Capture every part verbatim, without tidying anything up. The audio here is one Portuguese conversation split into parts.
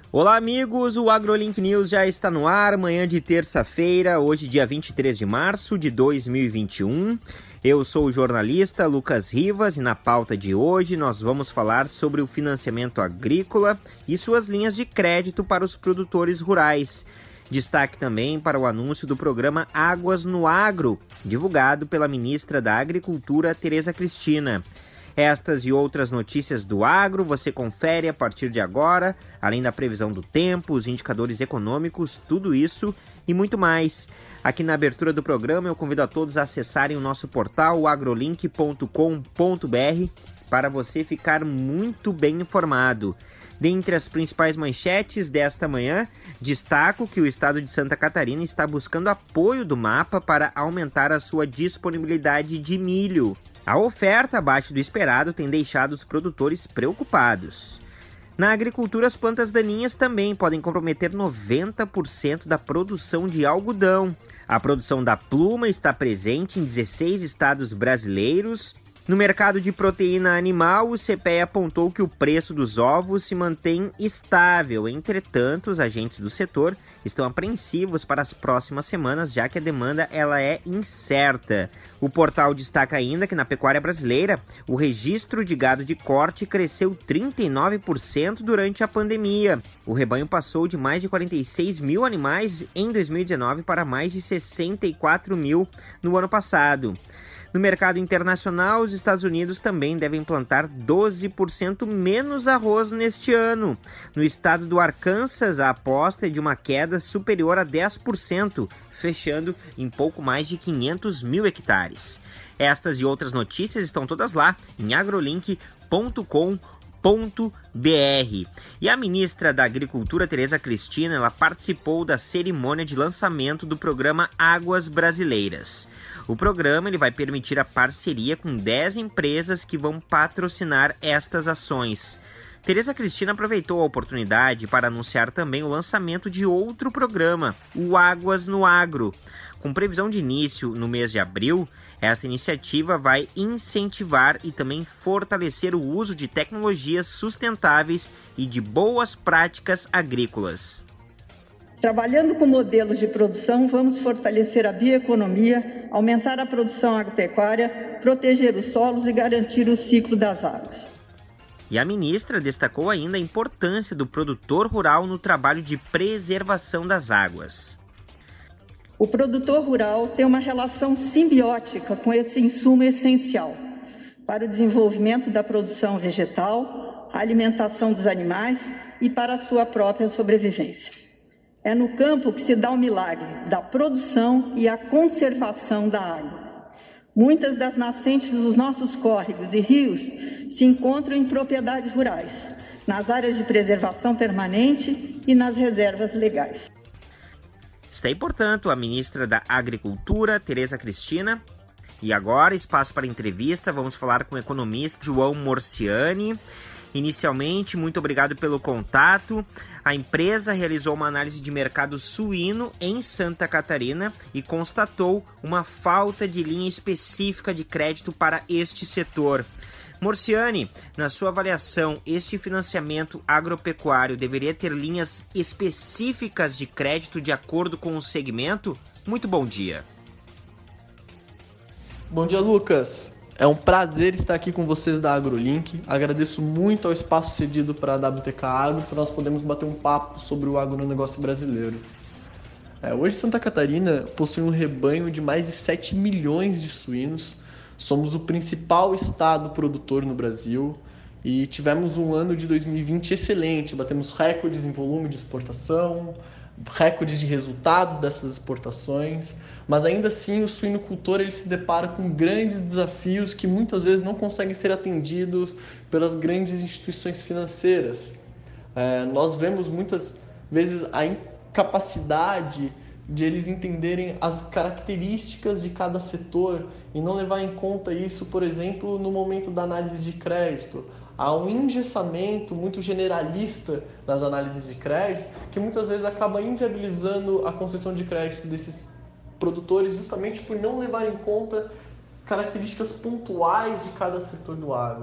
Olá amigos, o AgroLink News já está no ar, manhã de terça-feira, hoje dia vinte e três de março de dois mil e vinte e um. Eu sou o jornalista Lucas Rivas e na pauta de hoje nós vamos falar sobre o financiamento agrícola e suas linhas de crédito para os produtores rurais. Destaque também para o anúncio do programa Águas no Agro, divulgado pela ministra da Agricultura, Tereza Cristina. Estas e outras notícias do agro você confere a partir de agora, além da previsão do tempo, os indicadores econômicos, tudo isso e muito mais. Aqui na abertura do programa eu convido a todos a acessarem o nosso portal, o agrolink ponto com ponto br, para você ficar muito bem informado. Dentre as principais manchetes desta manhã, destaco que o estado de Santa Catarina está buscando apoio do MAPA para aumentar a sua disponibilidade de milho. A oferta abaixo do esperado tem deixado os produtores preocupados. Na agricultura, as plantas daninhas também podem comprometer noventa por cento da produção de algodão. A produção da pluma está presente em dezesseis estados brasileiros. No mercado de proteína animal, o C P E A apontou que o preço dos ovos se mantém estável. Entretanto, os agentes do setor estão apreensivos para as próximas semanas, já que a demanda ela é incerta. O portal destaca ainda que na pecuária brasileira, o registro de gado de corte cresceu trinta e nove por cento durante a pandemia. O rebanho passou de mais de quarenta e seis mil animais em dois mil e dezenove para mais de sessenta e quatro mil no ano passado. No mercado internacional, os Estados Unidos também devem plantar doze por cento menos arroz neste ano. No estado do Arkansas, a aposta é de uma queda superior a dez por cento, fechando em pouco mais de quinhentos mil hectares. Estas e outras notícias estão todas lá em agrolink ponto com ponto br. E a ministra da Agricultura, Tereza Cristina, ela participou da cerimônia de lançamento do programa Águas Brasileiras. O programa ele vai permitir a parceria com dez empresas que vão patrocinar estas ações. Tereza Cristina aproveitou a oportunidade para anunciar também o lançamento de outro programa, o Águas no Agro. Com previsão de início no mês de abril, esta iniciativa vai incentivar e também fortalecer o uso de tecnologias sustentáveis e de boas práticas agrícolas. Trabalhando com modelos de produção, vamos fortalecer a bioeconomia, aumentar a produção agropecuária, proteger os solos e garantir o ciclo das águas. E a ministra destacou ainda a importância do produtor rural no trabalho de preservação das águas. O produtor rural tem uma relação simbiótica com esse insumo essencial para o desenvolvimento da produção vegetal, a alimentação dos animais e para a sua própria sobrevivência. É no campo que se dá o milagre da produção e a conservação da água. Muitas das nascentes dos nossos córregos e rios se encontram em propriedades rurais, nas áreas de preservação permanente e nas reservas legais. Está aí, portanto, a ministra da Agricultura, Tereza Cristina. E agora, espaço para entrevista, vamos falar com o economista João Morciani. Inicialmente, muito obrigado pelo contato. A empresa realizou uma análise de mercado suíno em Santa Catarina e constatou uma falta de linha específica de crédito para este setor. Morciani, na sua avaliação, este financiamento agropecuário deveria ter linhas específicas de crédito de acordo com o segmento? Muito bom dia. Bom dia, Lucas. É um prazer estar aqui com vocês da AgroLink. Agradeço muito ao espaço cedido para a W T K Agro, para nós podermos bater um papo sobre o agronegócio brasileiro. É, hoje, Santa Catarina possui um rebanho de mais de sete milhões de suínos. Somos o principal estado produtor no Brasil e tivemos um ano de dois mil e vinte excelente. Batemos recordes em volume de exportação, recordes de resultados dessas exportações, mas ainda assim o suinocultor ele se depara com grandes desafios que muitas vezes não conseguem ser atendidos pelas grandes instituições financeiras. É, nós vemos muitas vezes a incapacidade de eles entenderem as características de cada setor e não levar em conta isso, por exemplo, no momento da análise de crédito. Há um engessamento muito generalista nas análises de crédito que muitas vezes acaba inviabilizando a concessão de crédito desses produtores justamente por não levar em conta características pontuais de cada setor do agro.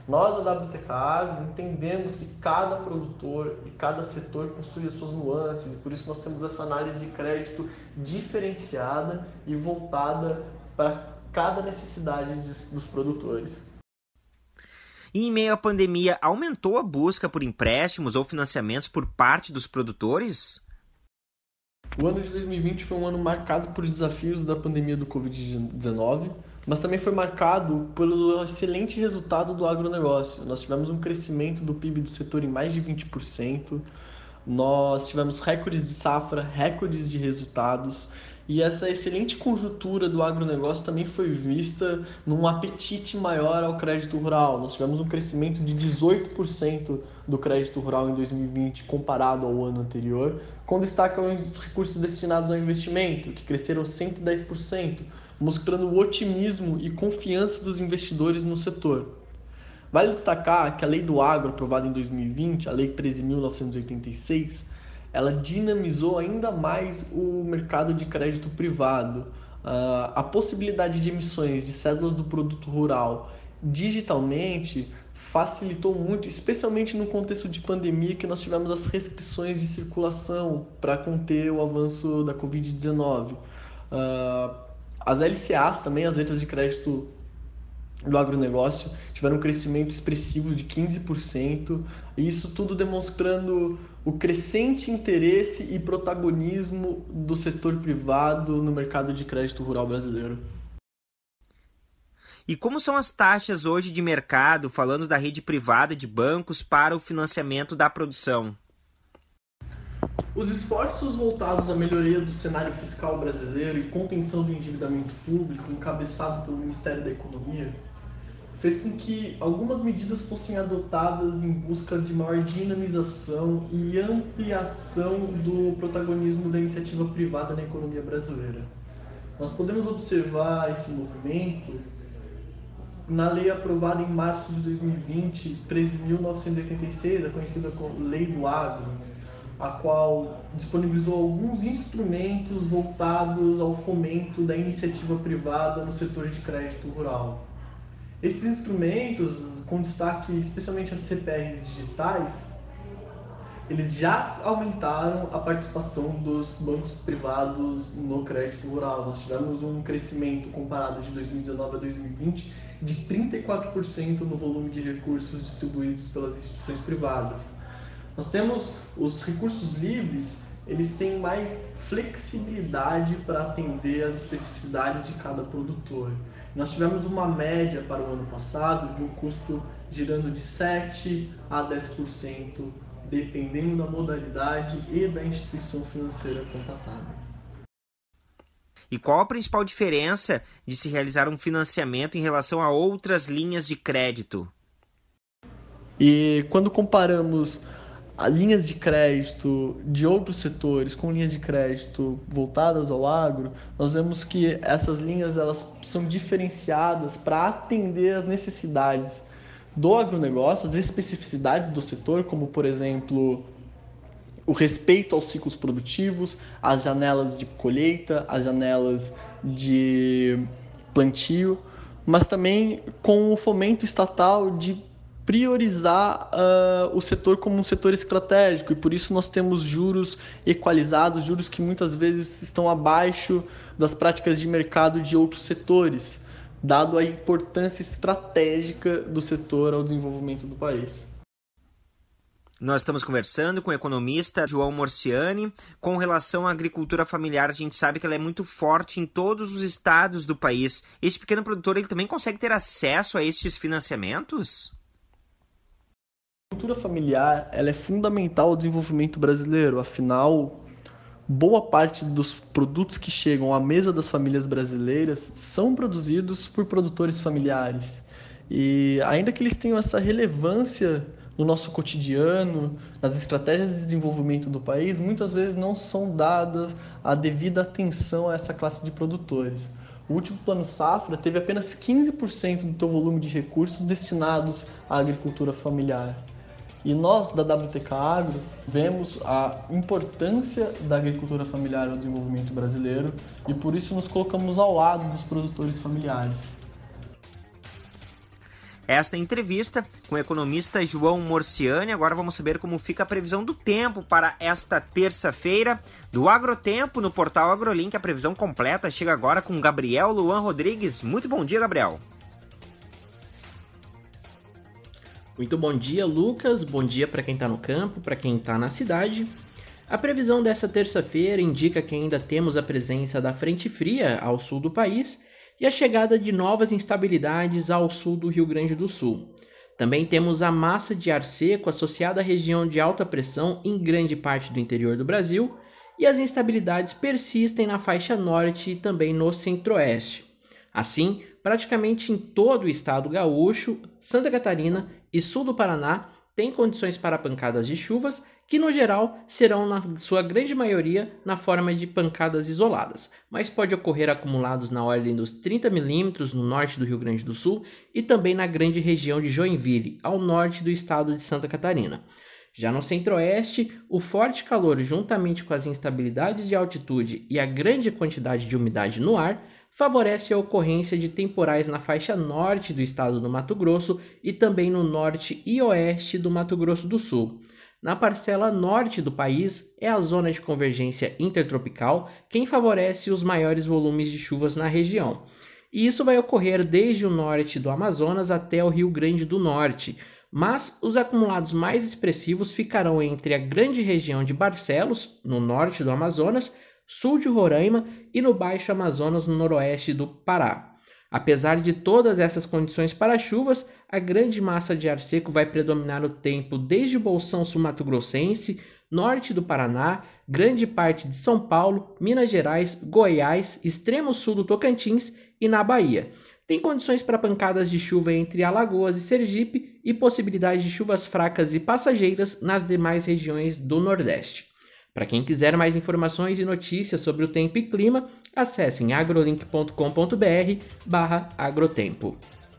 Nós da W T K Agro entendemos que cada produtor e cada setor possui as suas nuances e por isso nós temos essa análise de crédito diferenciada e voltada para cada necessidade dos produtores. E em meio à pandemia, aumentou a busca por empréstimos ou financiamentos por parte dos produtores? O ano de dois mil e vinte foi um ano marcado por desafios da pandemia do covid dezenove, mas também foi marcado pelo excelente resultado do agronegócio. Nós tivemos um crescimento do P I B do setor em mais de vinte por cento, nós tivemos recordes de safra, recordes de resultados, e essa excelente conjuntura do agronegócio também foi vista num apetite maior ao crédito rural. Nós tivemos um crescimento de dezoito por cento do crédito rural em dois mil e vinte comparado ao ano anterior, com destaque aos recursos destinados ao investimento, que cresceram cento e dez por cento, mostrando o otimismo e confiança dos investidores no setor. Vale destacar que a Lei do Agro, aprovada em dois mil e vinte, a Lei treze mil novecentos e oitenta e seis, ela dinamizou ainda mais o mercado de crédito privado. Uh, a possibilidade de emissões de cédulas do produto rural digitalmente facilitou muito, especialmente no contexto de pandemia, que nós tivemos as restrições de circulação para conter o avanço da covid dezenove. Uh, as L C As também, as letras de crédito do agronegócio, tiveram um crescimento expressivo de quinze por cento, e isso tudo demonstrando o crescente interesse e protagonismo do setor privado no mercado de crédito rural brasileiro. E como são as taxas hoje de mercado, falando da rede privada de bancos, para o financiamento da produção? Os esforços voltados à melhoria do cenário fiscal brasileiro e contenção do endividamento público, encabeçado pelo Ministério da Economia, fez com que algumas medidas fossem adotadas em busca de maior dinamização e ampliação do protagonismo da iniciativa privada na economia brasileira. Nós podemos observar esse movimento na lei aprovada em março de dois mil e vinte, treze mil novecentos e oitenta e seis, a conhecida como Lei do Agro, a qual disponibilizou alguns instrumentos voltados ao fomento da iniciativa privada no setor de crédito rural. Esses instrumentos, com destaque especialmente as C P Rs digitais, eles já aumentaram a participação dos bancos privados no crédito rural. Nós tivemos um crescimento comparado de dois mil e dezenove a dois mil e vinte de trinta e quatro por cento no volume de recursos distribuídos pelas instituições privadas. Nós temos os recursos livres, eles têm mais flexibilidade para atender às especificidades de cada produtor. Nós tivemos uma média para o ano passado de um custo girando de sete a dez por cento, dependendo da modalidade e da instituição financeira contratada. E qual a principal diferença de se realizar um financiamento em relação a outras linhas de crédito? E quando comparamos linhas de crédito de outros setores com linhas de crédito voltadas ao agro, nós vemos que essas linhas elas são diferenciadas para atender às necessidades do agronegócio, as especificidades do setor, como, por exemplo, o respeito aos ciclos produtivos, as janelas de colheita, as janelas de plantio, mas também com o fomento estatal de priorizar uh, o setor como um setor estratégico, e por isso nós temos juros equalizados, juros que muitas vezes estão abaixo das práticas de mercado de outros setores, dado a importância estratégica do setor ao desenvolvimento do país. Nós estamos conversando com o economista João Morciani. Com relação à agricultura familiar, a gente sabe que ela é muito forte em todos os estados do país. Este pequeno produtor ele também consegue ter acesso a estes financiamentos? A agricultura familiar ela é fundamental ao desenvolvimento brasileiro, afinal, boa parte dos produtos que chegam à mesa das famílias brasileiras são produzidos por produtores familiares. E ainda que eles tenham essa relevância no nosso cotidiano, nas estratégias de desenvolvimento do país, muitas vezes não são dadas a devida atenção a essa classe de produtores. O último Plano Safra teve apenas quinze por cento do seu volume de recursos destinados à agricultura familiar. E nós, da W T K Agro, vemos a importância da agricultura familiar ao desenvolvimento brasileiro e por isso nos colocamos ao lado dos produtores familiares. esta entrevista com o economista João Morciani. Agora vamos saber como fica a previsão do tempo para esta terça-feira do Agrotempo no portal AgroLink. A previsão completa chega agora com Gabriel Luan Rodrigues. Muito bom dia, Gabriel. Muito bom dia, Lucas. Bom dia para quem está no campo, para quem está na cidade. A previsão dessa terça-feira indica que ainda temos a presença da frente fria ao sul do país e a chegada de novas instabilidades ao sul do Rio Grande do Sul. Também temos a massa de ar seco associada à região de alta pressão em grande parte do interior do Brasil e as instabilidades persistem na faixa norte e também no centro-oeste. Assim, praticamente em todo o estado gaúcho, Santa Catarina e sul do Paraná têm condições para pancadas de chuvas que, no geral, serão, na sua grande maioria, na forma de pancadas isoladas, mas pode ocorrer acumulados na ordem dos trinta milímetros no norte do Rio Grande do Sul e também na grande região de Joinville, ao norte do estado de Santa Catarina. Já no centro-oeste, o forte calor, juntamente com as instabilidades de altitude e a grande quantidade de umidade no ar, favorece a ocorrência de temporais na faixa norte do estado do Mato Grosso e também no norte e oeste do Mato Grosso do Sul. Na parcela norte do país, é a zona de convergência intertropical quem favorece os maiores volumes de chuvas na região. E isso vai ocorrer desde o norte do Amazonas até o Rio Grande do Norte, mas os acumulados mais expressivos ficarão entre a grande região de Barcelos, no norte do Amazonas, sul de Roraima e no Baixo Amazonas, no noroeste do Pará. Apesar de todas essas condições para chuvas, a grande massa de ar seco vai predominar no tempo desde o Bolsão sul-mato-grossense, norte do Paraná, grande parte de São Paulo, Minas Gerais, Goiás, extremo sul do Tocantins e na Bahia. Tem condições para pancadas de chuva entre Alagoas e Sergipe e possibilidade de chuvas fracas e passageiras nas demais regiões do Nordeste. Para quem quiser mais informações e notícias sobre o tempo e clima, acessem agrolink ponto com ponto br barra agrotempo.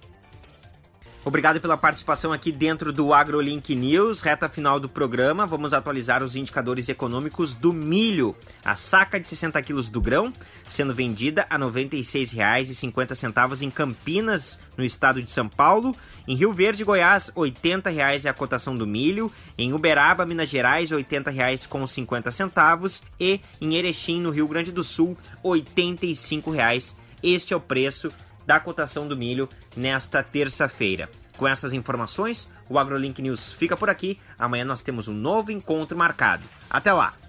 Obrigado pela participação aqui dentro do AgroLink News. Reta final do programa, vamos atualizar os indicadores econômicos do milho. A saca de sessenta quilos do grão sendo vendida a noventa e seis reais e cinquenta centavos em Campinas, no estado de São Paulo. Em Rio Verde, Goiás, oitenta reais é a cotação do milho. Em Uberaba, Minas Gerais, oitenta reais com cinquenta centavos. E em Erechim, no Rio Grande do Sul, oitenta e cinco reais. Este é o preço da cotação do milho nesta terça-feira. Com essas informações, o AgroLink News fica por aqui. Amanhã nós temos um novo encontro marcado. Até lá!